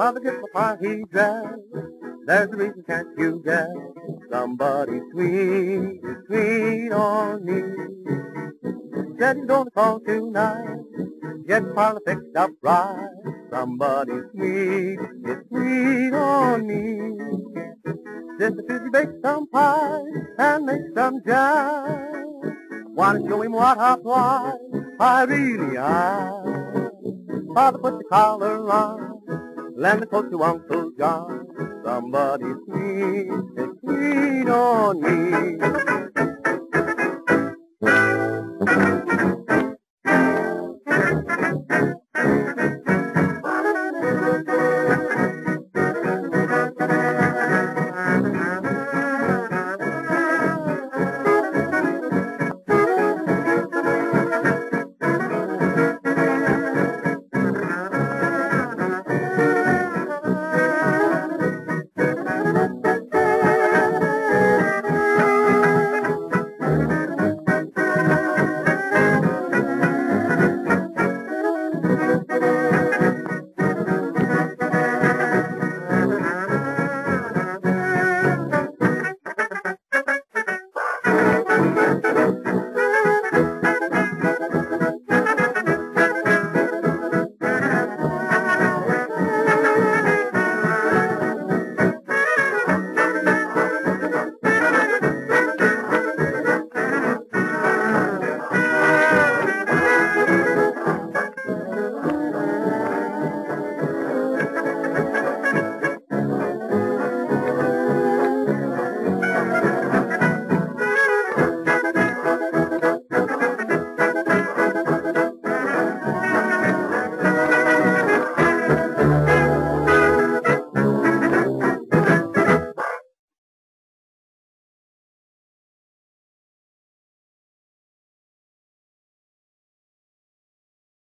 Mother gets the part he dressed. There's a reason, can't you guess? Somebody sweet is sweet on me. Said he's gonna call tonight, get the parlor fixed up right. Somebody sweet is sweet on me. Sister, could you bake some pie and make some jam? Wanna show him what I fly? I really am. Father, put the collar on, lend the coat to Uncle John. Somebody sweet is sweet on me.